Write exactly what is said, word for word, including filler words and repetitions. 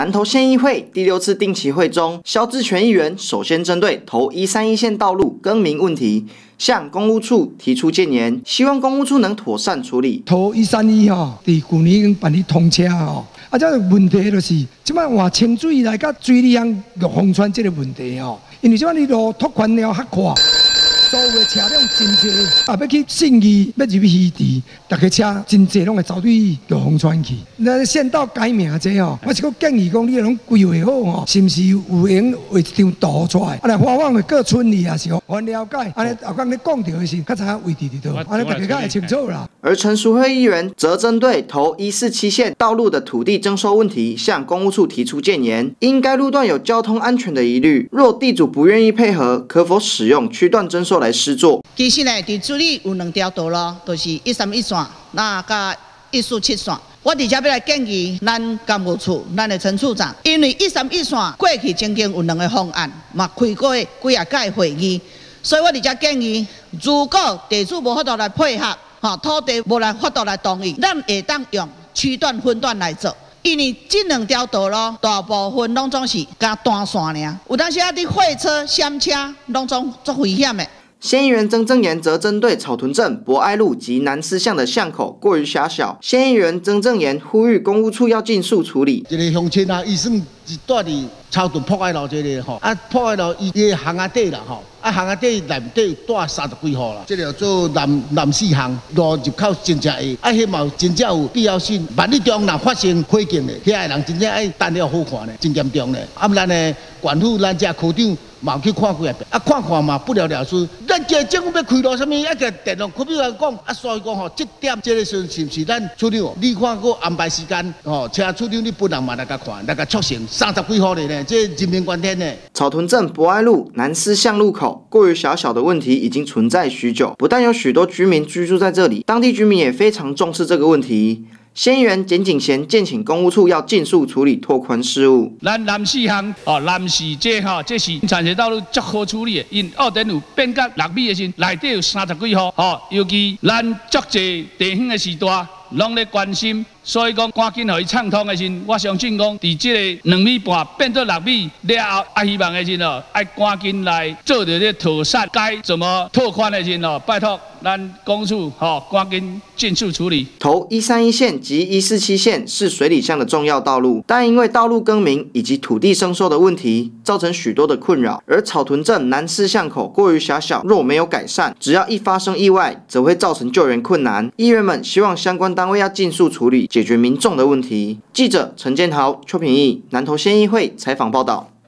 南投县议会第六次定期会中，萧志全议员首先针对头一三一线道路更名问题，向公务处提出建言，希望公务处能妥善处理。 头一三一吼，伫去年已经办理通车吼，啊，这个问题就是，即摆换清水来甲水里向玉峰川这个问题吼，因为即摆你路拓宽了较快。 所有的车辆真多，啊，要去信义，要入去西池，大家车真多拢会走对玉峰川去。那县道改名这吼，我是个建议讲，你拢规划好吼，是毋是有闲画一张图出来，啊来发放给各村里也是哦，我了解，安尼后讲你讲到的时，较知影位置伫倒，安尼大家较会清楚啦。 而陈淑慧议员则针对头一四七线道路的土地征收问题，向公务处提出建言，因该路段有交通安全的疑虑，若地主不愿意配合，可否使用区段征收来施作？ 其实呢，伫处理有两条道路，就是一三一线，那甲一四七线。我伫遮要来建议咱干务处，咱的陈处长，因为一三一线过去曾经有两个方案，嘛开过几啊届会议，所以我伫遮建议，如果地主无法度来配合，吼土地无来法度来同意，咱会当用区段分段来做。 因为这两条道路大部分拢总是加单线尔，有当时啊伫货车、厢车拢总足危险的。 县议员曾正言则针对草屯镇博爱路及南思巷的巷口过于狭小，县议员曾正言呼吁公务处要尽速处理。 这个乡亲啊，伊算是住伫草屯博爱路这个吼，啊博爱路伊个巷仔底啦吼，啊巷仔底内底住三十几户啦，这个做南南四巷路入口真正下，啊迄嘛真正有必要性。万一中若发生火警咧，遐个人真正爱等了好看咧，真严重咧。啊，咱的县府咱这区长。 嘛去看几下，啊看看嘛不了了之。咱这政府要开路什么，一个电动科比来讲，啊所以讲吼，这点这个时是不是咱处长？你看个安排时间，吼，请处长你本人嘛来甲看，来甲促成三十几号的呢，这人命关天呢。 草屯镇博爱路南思巷路口过于狭小的问题已经存在许久，不但有许多居民居住在这里，当地居民也非常重视这个问题。 县议员简景贤建请公务处要尽速处理拓宽事务。 咱南四巷哦，南市这吼，这是产业道路足好处理的，因二点有变革六米的时，内底有三十几户哦，尤其咱足济地方的时代，拢咧关心，所以讲赶紧互伊畅通的时，我相信讲，伫这个两米半变做六米了后，啊希望的时哦，爱赶紧来做着这妥善，该怎么拓宽的时哦，拜托咱公处吼，赶紧尽速处理。 头一三一线。 及一四七线是水里巷的重要道路，但因为道路更名以及土地征收的问题，造成许多的困扰。而草屯镇南四巷口过于狭小，若没有改善，只要一发生意外，则会造成救援困难。议员们希望相关单位要尽速处理，解决民众的问题。记者陈建豪、邱品义，南投县议会采访报道。